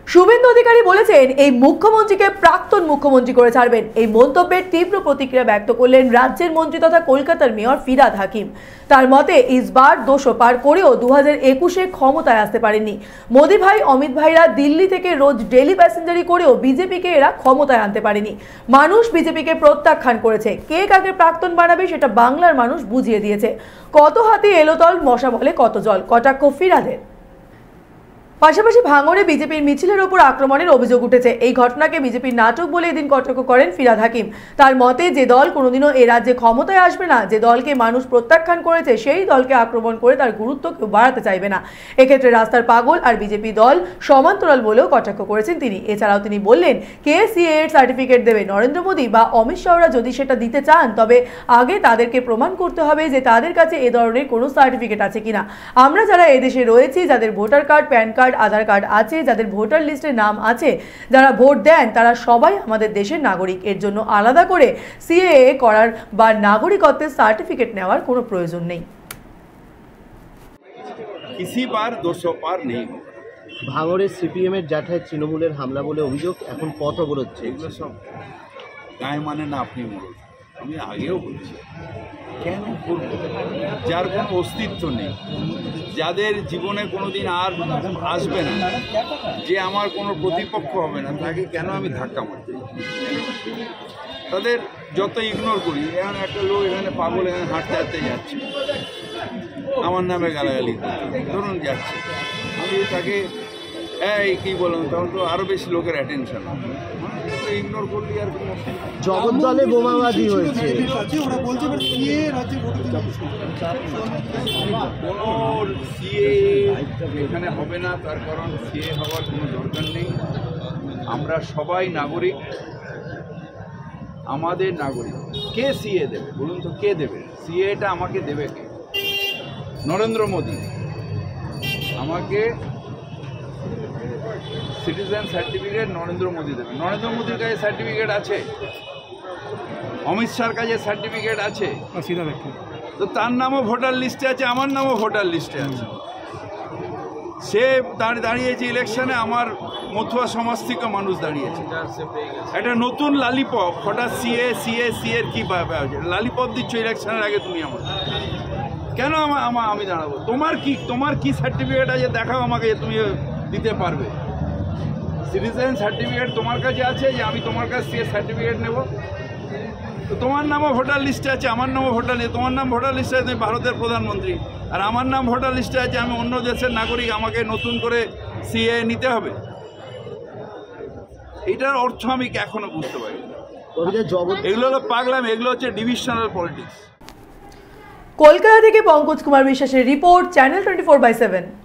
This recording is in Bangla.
শুভেন্দু অধিকারী বলেছেন এই মুখ্যমন্ত্রীকে প্রাক্তন মুখ্যমন্ত্রী করে ছাড়বেন। এই মন্তব্যের তীব্র প্রতিক্রিয়া ব্যক্ত করলেন রাজ্যের মন্ত্রী তথা কলকাতার মেয়র ফিরহাদ হাকিম। তার মতে ইসবার 200 পার করেও 2021-এ ক্ষমতায় আসতে পারেননি। মোদি ভাই অমিত ভাইরা দিল্লি থেকে রোজ ডেলি প্যাসেঞ্জারি করেও বিজেপিকে এরা ক্ষমতায় আনতে পারেনি। মানুষ বিজেপিকে প্রত্যাখ্যান করেছে। কে কাকে প্রাক্তন বানাবে সেটা বাংলার মানুষ বুঝিয়ে দিয়েছে। কত হাতি এলো তল, মশা বলে কত জল, কটাক্ষ ফিরহাদের। পাশাপাশি ভাঙড়ে বিজেপির মিছিলের ওপর আক্রমণের অভিযোগ উঠেছে। এই ঘটনাকে বিজেপির নাটক বলে এদিন কটাক্ষ করেন ফিরহাদ হাকিম। তার মতে যে দল কোনোদিনও এ রাজ্যে ক্ষমতায় আসবে না, যে দলকে মানুষ প্রত্যাখ্যান করেছে, সেই দলকে আক্রমণ করে তার গুরুত্ব কেউ বাড়াতে চাইবে না। এক্ষেত্রে রাস্তার পাগল আর বিজেপি দল সমান্তরাল বলেও কটাক্ষ করেছেন তিনি। এছাড়াও তিনি বললেন, কে সিএ এর সার্টিফিকেট দেবে? নরেন্দ্র মোদী বা অমিত শাহরা যদি সেটা দিতে চান তবে আগে তাদেরকে প্রমাণ করতে হবে যে তাদের কাছে এ ধরনের কোনো সার্টিফিকেট আছে কিনা। আমরা যারা এদেশে রয়েছি, যাদের voter card, PAN card, Aadhaar card আছে, যাদের ভোটার লিস্টে নাম আছে, যারা ভোট দেন, তারা সবাই আমাদের দেশের নাগরিক। এর জন্য আলাদা করে সিএএ করার বা নাগরিকত্বের সার্টিফিকেট নেওয়ার কোনো প্রয়োজন নেই। किसी बार 200 पार नहीं होगा। ভাঙড়ের সিপিএম এর জাঠায় তৃণমূলের হামলা বলে অভিযোগ, এখন পথ অবরোধ হচ্ছে। এগুলো সব গায়ে মানে না আপনি মরুন। আমি আগেও বলছি, কেন করব? যার কোনো অস্তিত্ব নেই, যাদের জীবনে কোনোদিন আর আসবে না, যে আমার কোনো প্রতিপক্ষ হবে না, তাকে কেন আমি ধাক্কা মারতে? তাদের যত ইগনোর করি, এখন একটা লোক এখানে পাগল এখানে হাঁটতে হাঁটতে যাচ্ছে, আমার নামে গালাগালি ধরুন যাচ্ছে, আমি তাকে এই কি বললাম, তখন তো আরো বেশি লোকের অ্যাটেনশন হবে। ইগনোর করলে আর জগদ্দলে বোমাবাজি হয়েছে। কোনো সিএ এখানে হবে না, তার কারণ সিএ হওয়ার কোনো দরকার নেই। আমরা সবাই নাগরিক, আমাদের নাগরিক। কে সিএ দেবে বলুন তো? কে দেবে সিএটা? আমাকে দেবে কে? নরেন্দ্র মোদী আমাকে সিটিজেন সার্টিফিকেট নরেন্দ্র মোদী দেবে। নরেন্দ্র মোদীর কাছে সার্টিফিকেট আছে, অমিত শাহর কাছে সার্টিফিকেট আছে, তো তার নামও ভোটার লিস্টে আছে, আমার নামও ভোটার লিস্টে আছে। সে দাঁড়িয়েছে ইলেকশনে, আমার মথুয়া সমাজ থেকে মানুষ দাঁড়িয়েছে। একটা নতুন লালিপপ, হঠাৎ সিএ সিএ সিএ কি লালিপপ দিচ্ছ ইলেকশনের আগে তুমি? আমার কেন আমি দাঁড়াবো? তোমার কি সার্টিফিকেট আছে দেখাও আমাকে, যে তুমি দিতে পারবে। সিটিজেন সার্টিফিকেট তোমার কাছে আছে যে আমি তোমার কাছ থেকে সার্টিফিকেট নেব? তো তোমার নামও ভোটার লিস্টে আছে, আমার নামও ভোটার লিস্টে। তোমার নাম ভোটার লিস্টে আছে, তুমি ভারতের প্রধানমন্ত্রী, আর আমার নাম ভোটার লিস্টে আছে আমি অন্য দেশের নাগরিক। আমাকে নতুন করে সিএ নিতে হবে? এটার অর্থ আমি এখনো বুঝতে পারি। এগুলো হলো পাগলাম, এগুলো হচ্ছে ডিভিশনাল পলিটিক্স। কলকাতা থেকে পঙ্কজ কুমার বিশ্বাসের রিপোর্ট, চ্যানেল 24/7।